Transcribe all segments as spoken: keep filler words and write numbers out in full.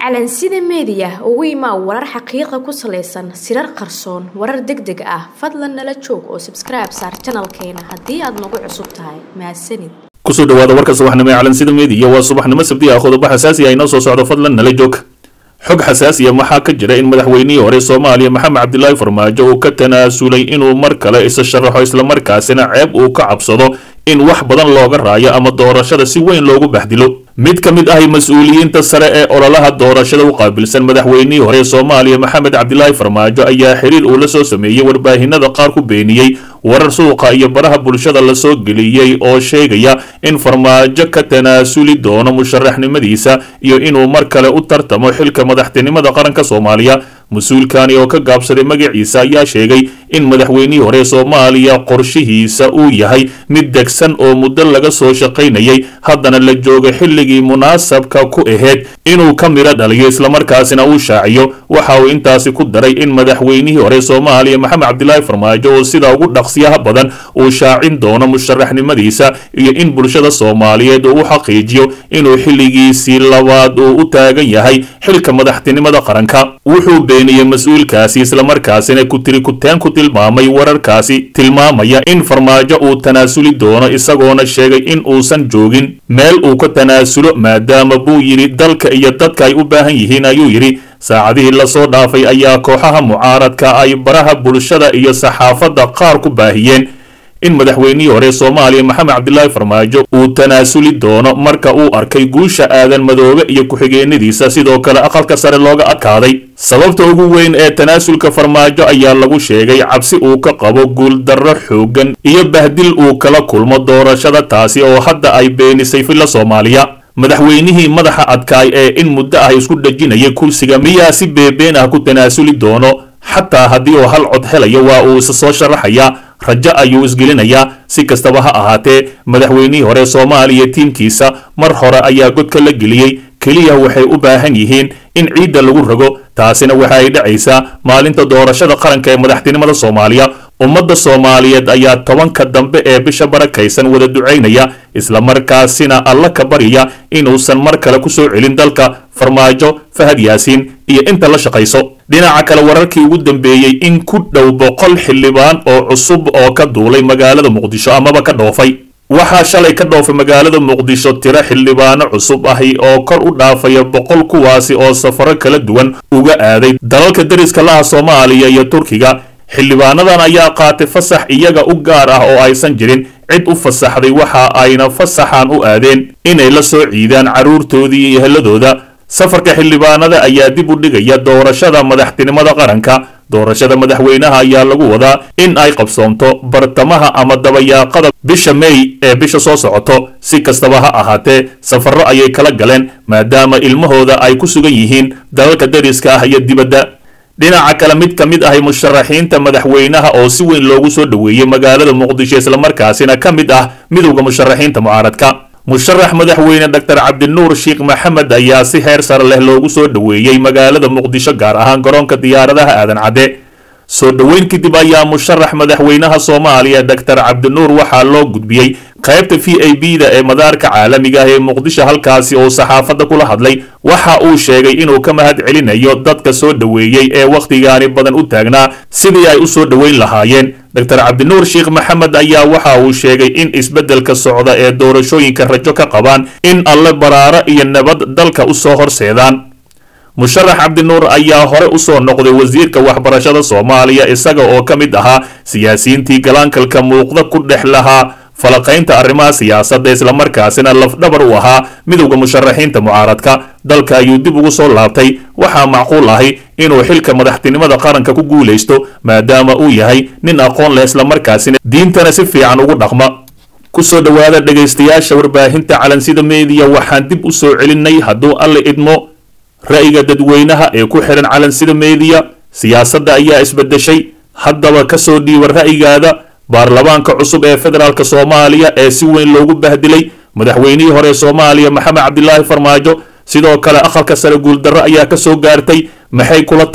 calansida media ugu imaa warar xaqiiqo ku saleysan sirar qarsoon warar degdeg ah fadlan nala joog oo subscribe saar channelkeena hadii aad nagu cusub tahay mahadsanid kusoo dhawaada warka subaxnimo ee calansida media waa subaxnimo sabti ah qodobo xasaasi ah inoo soo socdo fadlan nala joog xog xasaasi ah waxa ka jira in madaxweynihii hore Soomaaliya Maxamed Cabdullaahi Farmaajo uu ka tanaasulay inuu mar kale isa sharaxo isla markaasina ceeb uu ka cabsado in wax badan looga raayo ama doorashada si weyn loogu baxdilo mid ka mid ah mas'uuliyiinta sare ee ololaha doorashada u qaabilsan madaxweynihii hore Soomaaliya Maxamed Cabdullaahi Farmaajo ayaa xiriir uu la soo sameeyay warbaahinada qaar ku beeniyay warar suuqa iyo baraha bulshada la soo geliyay oo sheegaya in Farmaajo ka tanaasuli doono musharaxnimadiisa iyo inuu mar kale u tartamo xilka madaxtinimada qaranka Soomaaliya مسؤولكاني oo ka gaabsaday magaciisa ayaa sheegay in madaxweynihii hore Soomaaliya qorshihiisa uu yahay mid degsan oo muddo laga soo shaqeynayay haddana la joogo xilligii munaasabka ku ahayd inuu ka miro dhaliyo isla markaasina uu shaaciyo waxa uu intaasi ku daray in madaxweynihii hore Soomaaliya Maxamed Cabdullaahi Farmaajo oo sida ugu dhaqsiyaha badan uu shaacin doono musharaxnimadiisa iyo in bulshada Soomaaliyeed uu xaqiijiyo inuu xilligiisii labaad uu u taagan yahay xilka madaxtinimada qaranka wuxuu beeniyay mas'uulkaasi isla markaasina ku tiri ku taan ku tilmaamay wararkaasi tilmaamaya in Farmaajo uu tanaasuli doono isagoona sheegay in uusan joogin meel uu ka tanaasulo maadaama buu yiri dalka iyo dadka ay u baahan yihiin ayuu yiri saacadihii la soo dhaafay ayaa kooxaha mucaaradka ay baraha bulshada iyo saxaafadda qaar ku baahiyeen in madaxweynihii hore Soomaaliya Maxamed Cabdullaahi Farmaajo uu tanaasuli doono marka uu arkay guusha aadan madoobe iyo ku-xigeenadiisa sidoo kale aqalka sare looga adkaaday sababta ugu weyn ee tanaasulka Farmaajo ayaa lagu sheegay cabsi uu ka qabo guul darro xoogan iyo bahdil uu kala kulmo doorashada taasi oo hadda ay beenisay filla Soomaaliya madaxweynihii madaxa adkaay ee in muddo ah isku dhajinaya kursiga miyaa si beebeen ah ku tanaasuli doono xataa haddii uu hal cod helayo waa uu isa soo sharaxaya raja ayuu isgelinayaa si kastaba ha ahaatee madaxweynihii hore Soomaaliya tiimkiisa mar hore ayaa godka la geliyay kaliya waxay u baahan yihiin in ciidda lagu rago taasina waxa ay dhacaysaa maalinta doorashada qaranka ee madaxtinimada Soomaaliya ummadda Soomaaliyeed ayaa tobanka dambe ee bisha barakaysan wada duceynaya isla markaasina alla ka bariya inuusan mar kale ku soo celin dalka Farmaajo Fahad Yaasiin iyo inta la shaqayso dhinaca kale wararkii ugu dambeeyay in ku dhow boqol xildhibaan oo cusub oo ka duulay magaalada Muqdisho amaba ka dhoofay waxaa shalay ka dhoofay magaalada Muqdisho tiro xildhibaano cusub ah oo kor u dhaafaya boqol kuwaasi oo safaro kala duwan uga aaday dalalka dariska laha Soomaaliya iyo Turkiga xildhibaanadan ayaa qaatay fasax iyaga u gaar ah oo aysan jirin cid u fasaxday waxa ayna fasaxan u aadeen inay la soo ciidaan caruurtoodii iyo eheladooda safarka xildhibaanada ayaa dib u dhigaya doorashada madaxtinimada qaranka doorashada madaxweynaha ayaa lagu wadaa in ay qabsoomto bartamaha ama dabayaaqada bisha May ee bisha soo socoto si kastaba ha ahaatee safarro ayay kala galeen maadaama ilmahooda ay ku sugan yihiin dalalka dariska ah iyo dibadda dhinaca kale mid ka mid ah musharaxiinta madaxweynaha oo si weyn loogu soo dhaweeyay magaalada Muqdisho isla markaasina ka mid ah midowga musharaxiinta mucaaradka musharax madaxweyne Doctor Cabdinuur Sheekh Maxamed ayaa si heer sare leh loogu soo dhaweeyay magaalada Muqdisho gaar ahaan garoonka diyaaradaha aadan cade soo dhaweyn kadib ayaa musharax madaxweynaha Soomaaliya Doctor Cabdinuur waxa loo gudbiyay qaybta V I P da ee madaarka caalamiga ah ee Muqdisho halkaasi oo saxaafadda kula hadlay waxa uu sheegay inuu ka mahad celinayo dadka soo dhaweeyay ee waqtigaani badan u taagnaa sidii ay u soo dhaweyn lahaayeen Doctor Cabdinuur Sheekh Maxamed ayaa waxa uu sheegay in isbeddelka socda ee doorashooyinka rajo ka qabaan in alle baraaro iyo nabad dalka u soo horseedaan musharax Cabdinuur ayaa hore u soo noqday wasiirka waxbarashada Soomaaliya isaga oo ka mid ahaa siyaasiyiintii galankalka muuqda ku dhex lahaa falaqaynta arrimaha siyaasadda isla markaasina lafdhabar u ahaa midowga musharaxiinta mucaaradka dalka ayuu dib ugu soo laabtay waxaa macquul ahi inuu xilka madaxtinimada qaranka ku guuleysto maadaama uu yahay nin aqoon leh isla markaasina diintana si fiican ugu dhaqma ku soo dhawaada dhageystayaasha warbaahinta calansida media waxaan dib u soo celinay hadduu alle idmo ra'yiga dadweynaha ee ku xiran calansida media siyaasadda ayaa isbedeshay haddaba ka soo dhiiba ra'yigaada baarlamaanka cusub ee federaalka Soomaaliya ee si weyn loogu bahdilay madaxweynihii hore Soomaaliya Maxamed Cabdullaahi Farmaajo sidoo kale aqalka sare guul darro ayaa ka soo gaartay maxay kula tahay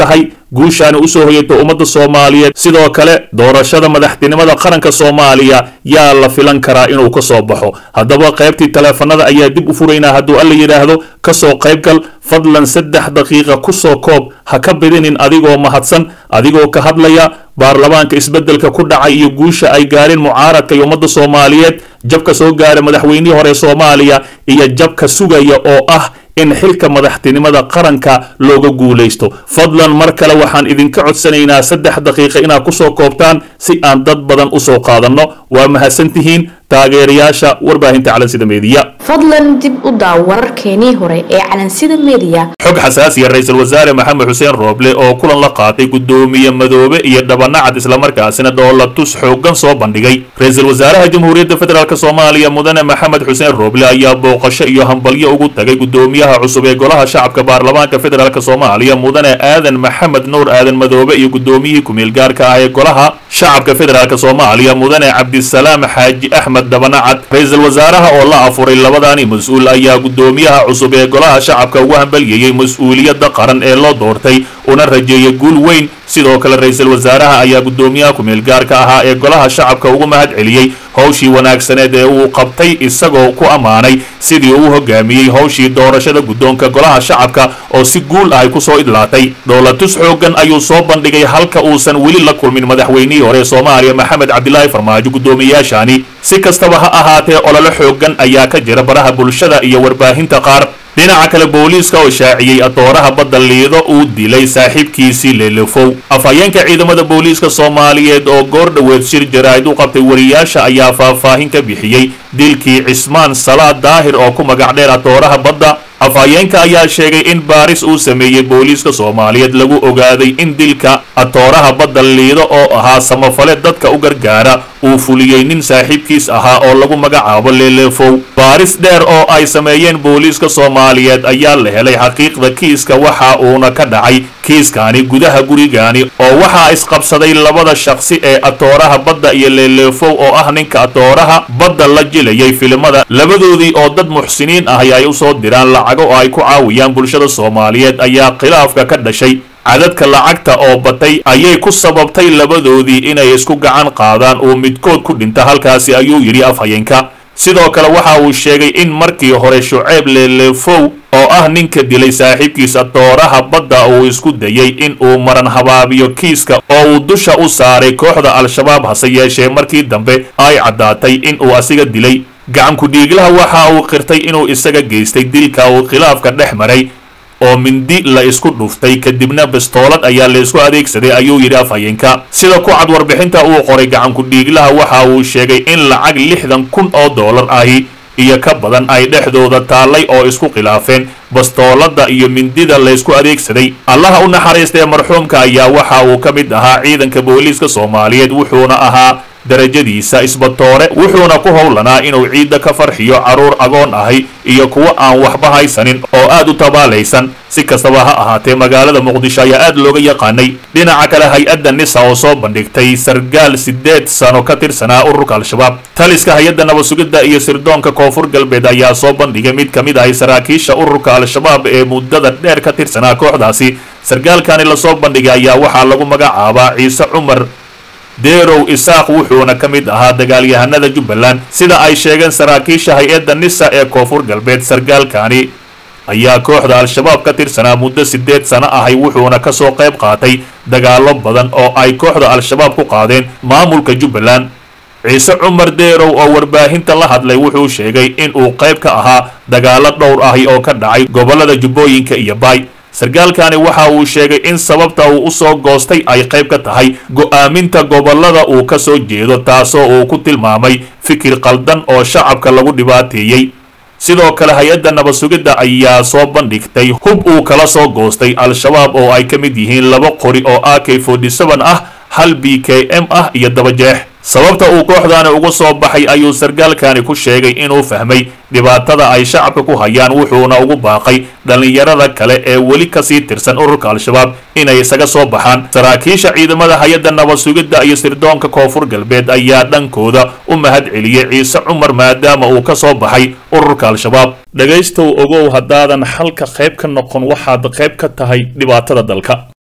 guushaani usoo hoyato ummadda soomaaliyeed sidoo kale doorashada madaxtinimada qaranka soomaaliya yaa la filan karaa inuu ka soo baxo haddaba qaybtii taleefanada ayaa dib u furaynaa hadduu alla yidhaahdo kasoo qaybgal fadlan saddex daqiiqa kusoo koob ha ka bidinin adigoo mahadsan adigoo ka hadlaya baarlamaanka isbeddelka ku dhacay iyo guusha ay gaareen mucaaradka iyo ummadda soomaaliyeed jabka soo gaara madaxweynihii hore soomaaliya iyo jabka sugaya oo ah in xilka madaxtinimada qaranka looga guulaysto fadlan mar kale waxaan idinka codsanaynaa saddex daqiiqa inaad kusoo koobtaan si aan dad badan usoo qaadanno waa mahadsantihiin taageerayaasha warbaahinta calansida meediya fadlan dib u daaw wararkeenii hore ee calansida meediya xog xasaasiya ra-iisul wasaare maxamed xuseen rooble oo kulan la qaatay gudoomiye madoobe iyo dhabanacad islamarkaasina dhoolatus xoogan soo bandhigay ra-iisul wasaaraha jamhuuriyadda federaalk soomaaliya mudane maxamed xuseen rooble ayaa booqasho iyo hambalyo ugu tagay gudoomiyaha cusub ee golaha shacabka baarlamaanka federaalk soomaaliya mudane aadan maxamed nuur aadan madoobe iyo gudoomiyihii ku-meel gaarka ah ee golaha shacabka federaalk soomaaliya mudane cabdisalaam xaaji axmed dhabanacad ra-iisul wasaaraha oo la afuray labadaani mas-uul ayaa gudoomiyaha cusub ee golaha shacabka ugu hambalyeeyey mas-uuliyadda qaran ee loo doortay una rajeeyay guul weyn sidoo kale ra-iisul wasaaraha ayaa gudoomiyaha ku-meel gaarka ahaa ee golaha shacabka ugu mahad celiyey howshii wanaagsaneed ee uu qabtay isagoo ku ammaanay sidii uu hogaamiyey howshii doorashada guddoonka golaha shacabka oo si guul ah ay kusoo idlaatay dhoolatus xoogan ayuu soo bandhigay halka uusan weli la kulmin madaxweynihii hore soomaaliya maxamed cabdilaahi farmaajo guddoomiyayaashani si kastaba ha ahaatee olole xoogan ayaa ka jira baraha bulshada iyo warbaahinta qaar dhinaca kale booliiska oo shaaciyey atooraha badda liido uu dilay saaxiibkiisii leelefow afhayeenka ciidamada booliiska soomaaliyeed oo goor dhoweed shir jaraa'id u qabtay wariyaasha ayaa faahfaahin ka bixiyey dilkii cismaan salaad daahir oo ku magac dheer atooraha badda afhayeenka ayaa sheegay in baaris uu sameeyey booliiska soomaaliyeed lagu ogaaday in dilka atooraha badda liido oo ahaa samafale dadka u gargaara uu fuliyey nin saaxiibkiis ahaa oo lagu magacaabo leelefow baaris dheer oo ay sameeyeen booliiska soomaaliyeed ayaa la helay xaqiiqda kiiska waxa uuna ka dhacay kiiskani gudaha gurigani oo waxaa isqabsaday labada shakhsi ee atooraha badda iyo leelefow oo ah ninka atooraha badda la jilayay filimada labadoodii oo dad muxsiniin ahi ay usoo diraan lacago oo ay ku caawiyaan bulshada soomaaliyeed ayaa khilaafka ka dhashay cadadka lacagta oo batay ayay ku sababtay labadoodii inay isku gacan qaadaan uu midkood ku dhinta halkaasi ayuu yidhi afhayeenka sidoo kale waxa uu sheegay in markii hore shuceyb leelefow oo ah ninka dilay saaxiibkiisa atooraha badda uu isku dayay in uu maran habaabiyo kiiska oo uu dusha u saaray kooxda al-shabaab hase yeeshee markii dambe ay caddaatay in uu asiga dilay gacanku dhiiglaha waxa uu qirtay inuu isaga geystay dilka uu khilaafka dhex maray oo mindi la isku dhuftay kadibna bastoolad ayaa la isku adeegsaday ayuu yidhi afhayeenka sida ku cad warbixinta uu qoray gacanku dhiiglaha waxa uu sheegay in lacag lixdan kun oo doolar ahi iyo ka badan ay dhexdooda taallay oo isku khilaafeen bastoolada iyo mindida la isku adeegsaday allaha u naxariistee marxuumka ayaa waxa uu ka mid ahaa ciidanka booliiska soomaaliyeed wuxuuna ahaa darajadiisa isbatoore wuxuuna ku howlanaa inuu ciidda ka farxiyo carruur agoon ahi iyo kuwo aan waxba haysanin oo aad u tabaalaysan si kastaba ha ahaatee magaalada muqdisho ayaa aad looga yaqaanay dhinaca kale hay-adda nisa oo soo bandhigtay sargaal sideed sano ka tirsanaa ururka al-shabaab taliska hay-adda nabasugidda iyo sirdoonka koonfur galbeed ayaa soo bandhigay mid ka mid ahay saraakiisha ururka al-shabaab ee muddada dheer ka tirsanaa kooxdaasi sargaalkani lasoo bandhigay ayaa waxaa lagu magacaabaa ciise cumar deerow isaaq wuxuuna ka mid ahaa dagaalyahanada jubbaland sida ay sheegeen saraakiisha hay-adda nisa ee koonfur galbeed sargaalkani ayaa kooxda al-shabaab ka tirsanaa muddo sideed sano ahay wuxuuna kasoo qayb qaatay dagaalo badan oo ay kooxda al-shabaab ku qaadeen maamulka jubbaland ciise cumar deerow oo warbaahinta la hadlay wuxuu sheegay in uu qayb ka ahaa dagaalo dhowr ahi oo ka dhacay gobolada jubbooyinka iyo baay sargaalkani waxa uu sheegay in sababta uu u soo goostay ay qayb ka tahay go'aaminta gobolada uu ka soo jeedo taasoo uu ku tilmaamay fikir qaldan oo shacabka lagu dhibaateeyey sidoo kale hay-adda nabasugidda ayaa soo bandhigtay hub uu kala soo goostay al-shabaab oo ay ka mid yihiin laba qori oo a k forty seven ah hal b k m ah iyo dabajeex sababta uu kooxdaani uga soo baxay ayuu sargaalkani ku sheegay inuu fahmay dhibaatada ay shacabka ku hayaan wuxuuna ugu baaqay dhallinyarada kale ee weli kasii tirsan ururka al-shabaab inay isaga soo baxaan saraakiisha ciidamada hay-adda nabasugidda iyo sirdoonka koonfur galbeed ayaa dhankooda u mahad celiyey ciise cumar maadaama uu ka soo baxay ururka al-shabaab dhegaystow ogow haddaadan xalka qayb ka noqon waxaad qayb ka tahay dhibaatada dalka.